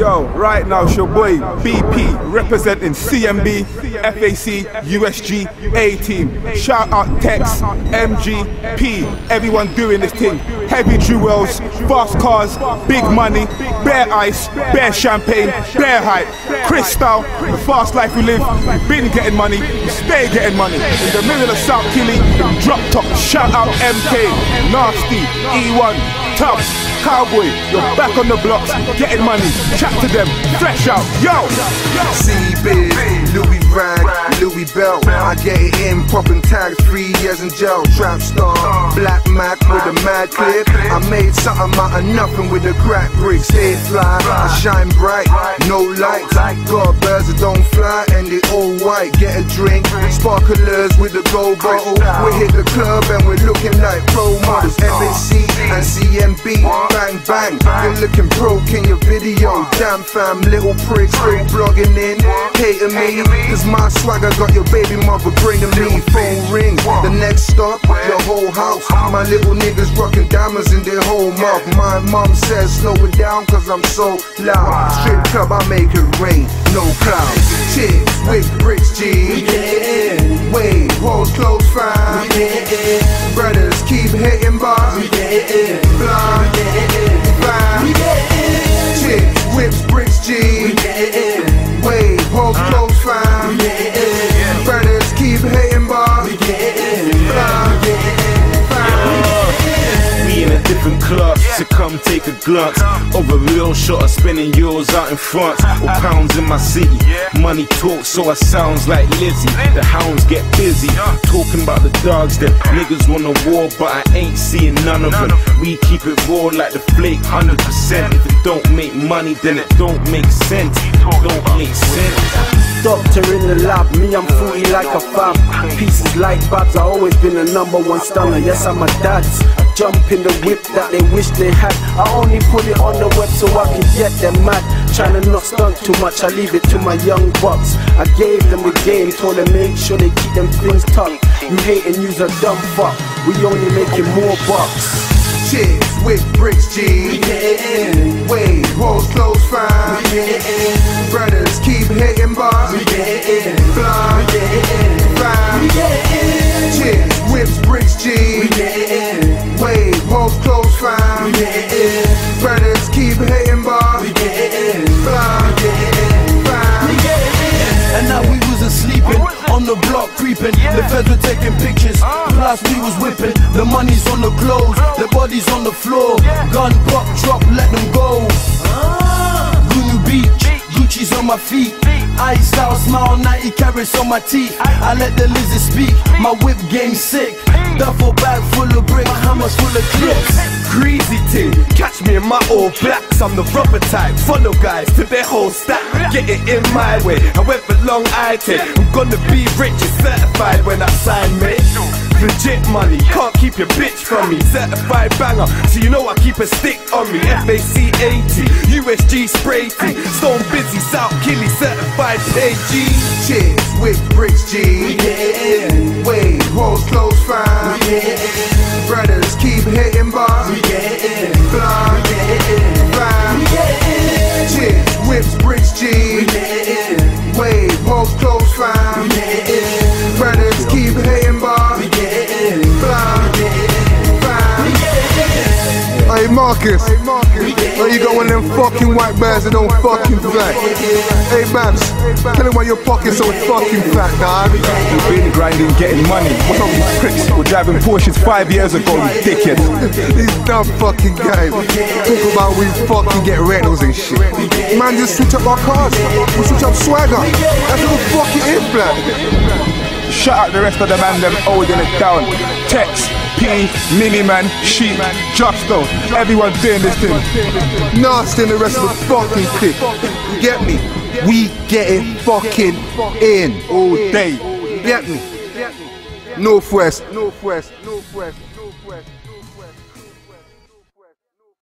Yo, right now it's your boy BP representing CMB, FAC, USG, A-Team. Shout out Tex, MG, P, everyone doing this thing. Heavy jewels, fast cars, big money, bare ice, bare champagne, bare hype. Crystal, the fast life we live, we've been getting money, we stay getting money. In the middle of South Killy, drop top, shout out MK, Nasty, E1, Tough, Cowboy, you're back on the blocks, getting money, chat to them, fresh out, yo! C-Biz, Louis Rag, Louis Belt, I get it in, popping tags, 3 years in jail, trap star, Black Mac with a mad clip, I made something out of nothing with the crack bricks, stay fly, I shine bright, no lights, got birds that don't fly and they all white, get a drink, sparklers with a gold bottle, we hit the club and we're looking like pro models, FAC and CMB, bang bang, you're looking broke in your video, damn fam, little pricks still blogging in, hating me, cause my swagger got your baby mother bringing me, phone rings, the next stop, your whole house, my little niggas rocking diamonds in their whole mouth, my mom says slow it down cause I'm so loud, strip club I make it rain, no clouds, chicks with bricks G, we get it in, wave, hoes close fam, we get it in, brothers keep hitting bars, we get it in, blind, we get it in, fam, we get it in, chicks, whips, bricks G, we get it in, wave, hoes close fam, we get it in, brothers keep hitting bars, we get it in, blind, we get it in, fam, we in a different class, so come take a glance of a real shot of spinning euros out in France or pounds in my city. Money talks, so it sounds like Lizzie. The hounds get busy talking about the dogs. Them niggas want a war, but I ain't seeing none of them. We keep it raw like the flake, 100%. If it don't make money, then it don't make sense. Don't make sense. Doctor in the lab, me I'm fruity like a fam. Pieces like babs, I always been a #1 stunner. Yes, I'm a dad's. I jump in the whip that they wish they had. I only put it on the web so I can get them mad. Trying to not stunt too much, I leave it to my young bucks. I gave them the game, told them make sure they keep them things tucked. You hate and use a dumb fuck, we only making more bucks. chicks with bricks G, we get it in, wave, hoes close fam, we get it in, brothers keep hitting bars, we get it in, blind, we get it in, fam, we get it in, chicks, whips, bricks G, we get it in, wave, hoes close fam, we get it in, brothers keep hitting bars, we get it in, blind, we get it in, fam, we get it in. And now we wasn't sleeping, on the block creeping, the feds were taking pictures, plus we was whipping, the money's on the clothes, the bodies on the floor, gun pop, drop, let them go. Gunu Beach, Gucci's on my feet, iced out, smile, 90 carats on my teeth, I let the lizard speak, my whip game sick, duffel bag full of bricks, hammers full of clips. Greasy ting, catch me in my all blacks. I'm the rubber type, follow guys to their whole stack. Get it in my way, I went for long IT. I'm gonna be rich, it's certified when I sign, mate. Legit money, can't keep your bitch from me. Certified banger, so you know I keep a stick on me. FAC 80, USG spray tea, Stone Busy, South Killy, certified PG. Chicks with bricks G, we get it in, wave, hoes close fam, we get it in, brothers keep hitting bars, we get it in, blind, we get it in, fam, we get it in, chicks, whips, bricks G, we get it in, wave, hoes close fam, we get it in, brothers keep hitting bars, we get it in, blind, we get it in, fam, we get it in. Hey Marcus, where you got one of them fucking white bears that don't fucking fly? Hey Babs, tell him why your pocket's so fucking fat, dog. We've been grinding, getting money. What's up with these pricks? We're driving Porsches 5 years ago, you dickhead. These dumb fucking guys talk about we fucking get rentals and shit. Man, just switch up our cars, we switch up swagger. That's what the fuck it is, blood. Shout out the rest of the man, them holding it down. Tex, P, Miniman, Sheep, Justo, everyone doing this thing. Nasty and the rest of the fucking clique. You get me? We get it fucking in all day. You get me? Northwest.